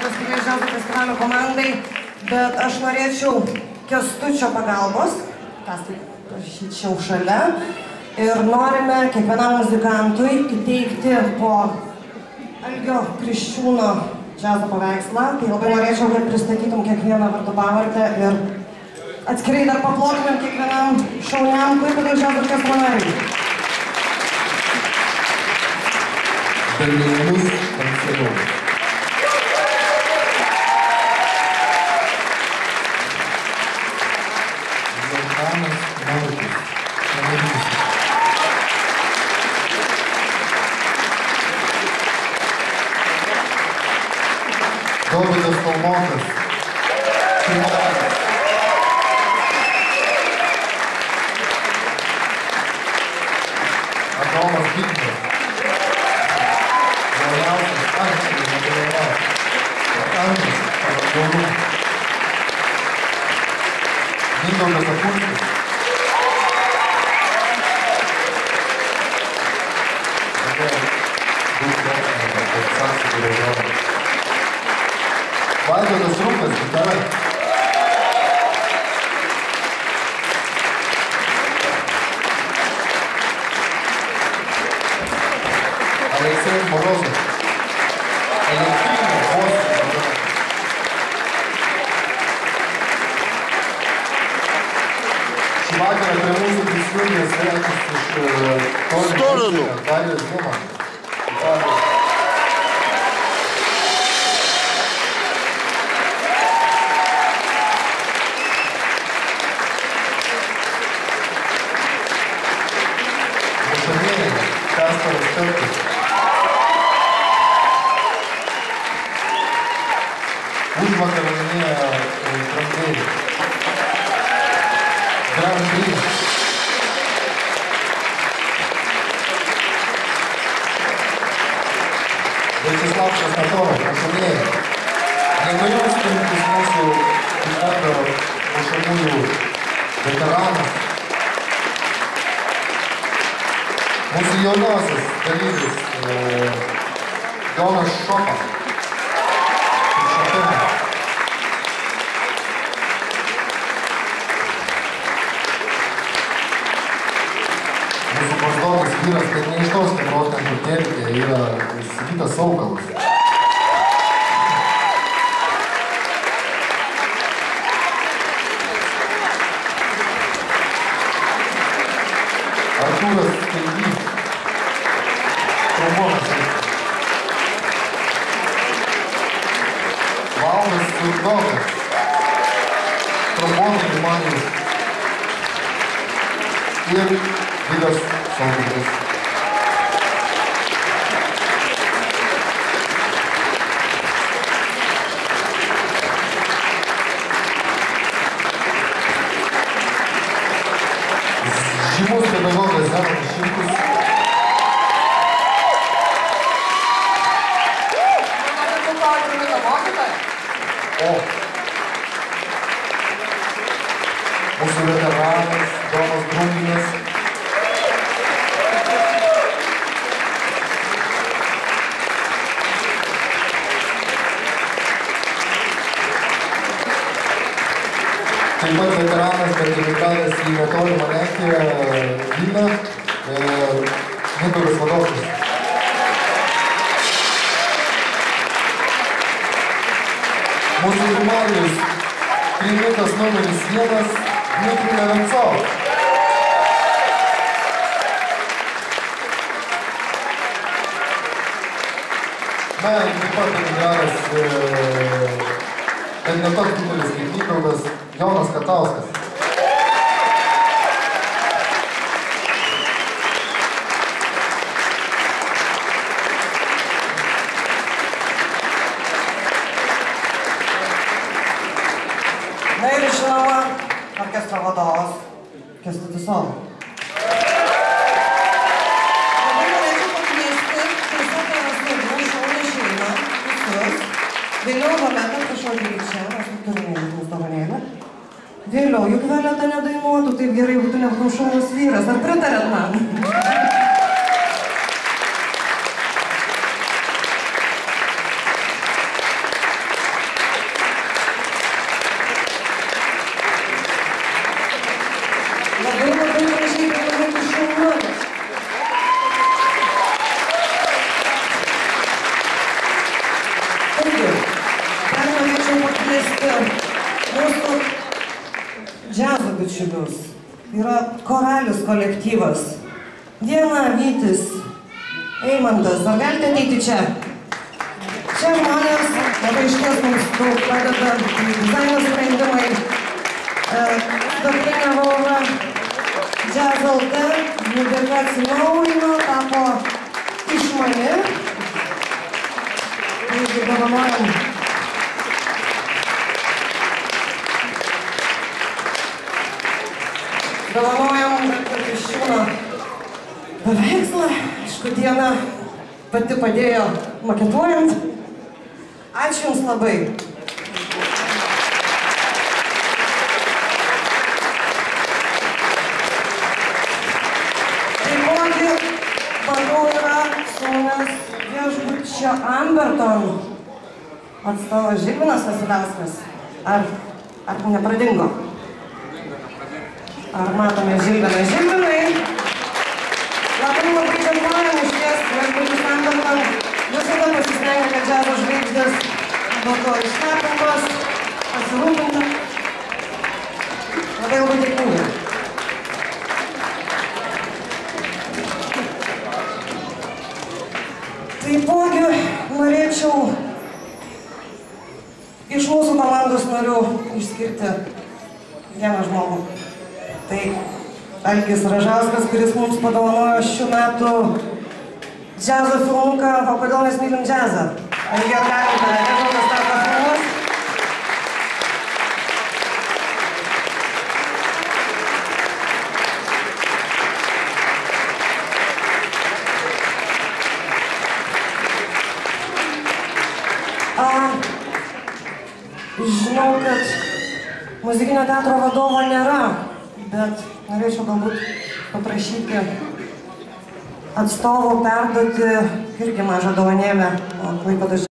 Klaipėdos Pilies džiazo festivalio komandai, bet aš norėčiau Kęstučio pagalbos, prašyčiau šalia, ir norime kiekvienam muzikantui įteikti po Algio Kriščiūno džiazo paveikslą. Tai labai norėčiau, kad pristatytum kiekvieną vardą pavardę ir atskirai dar paplotumėm kiekvienam šauniam Klaipėdos džiazo orkestro nariui. Dalyvimus Anselov. Zoltanas Mautis. Dovydas Kalmokas. Adomas Bitkas. Mindaugas Apulskis. Vaidotas Rūkas, gitara. Aleksejus Morozov. Šį vakarą prie mūsų prisijungė svečias iš Storonu. Darijus Ziman. Mušamieji, Kasparas Šeptis. Užvakar laimėjo Tramvėjai. Grand Prix. Večislavas Krasnotoras, mušamieji. Nenujaustintis mūsų Kipado mušamųjų veteranas. Mūsų jaunosios dalyvis Jonas Šopa. Mūsų pozdonas vyras, kad neištaus, kad rotantų telkė, yra Sigitas Saukalas. Artūras Keldys, trombonas. Valdas Surdokas, trombonai Limanijus. Ir Vidas Saugidas. Žymus pedagogas Zenonas Šimkus. Mūsų veteranas Domas Drunginas. Taip pat veteranas, bet emigravęs į netolimą Lenkiją, Vilną, Mindaugas Vadovskis. Mūsų Rumalijos trimitas numeris 1, Dmitri Nevencov. Na, taip pat emigravęs, bet ne toks didelis kaip Mindaugas, Jonas Katauskas. Na ir žinoma, orkestro vadovas Kęstutis Sola. Labai norėčiau pakviesti tiesiog Rasnėdų šaunę šeimą visus. Vėliau Violeta, prašau ateiti čia, aš turime mūsų dovanėlę. Vėliau, juk Violeta nedainuotų, taip gerai būtų nebūtų šaunus vyras. Ar pritarėt man? bičiulius. Yra Koralius kolektyvas. Diena, Vytis, Eimantas. Ar galite ateiti čia? Čia žmonės labai išties mums daug padeda. Dizaino sprendimai. Dobrinė Valva. Jazz LT. Judėka atsinaujino, tapo išmani. Taigi dovanojam. Dovanojam Kriščiūno paveikslą. Aišku, Diena pati padėjo maketuojant. Ačiū Jums labai. Taipogi vadovų yra su mumis viešbučio Amberton atstovas Žilvinas Vasiliauskas. Ar nepradingo? Ar matome Žilviną? Žilvinai, labai dėkojam išties viešbučius Amberton. Visada pasistengia, kad džiazo žvaigždės būtų išlepintos, pasirūpinta. Labai dėkinga. Taipogi norėčiau iš mūsų komandos narių išskirti vieną žmogų. Tai Algis Ražauskas, kuris mums padovanojo šių metų džiazo filmuką O kodėl mes mylim džiazą. Algi, ar galite, nežinau, kas tavo filmas? Žinau, kad muzikinio teatro vadovo nėra, bet norėčiau galbūt paprašyti atstovų perduoti irgi mažą dovanėlę Klaipėdos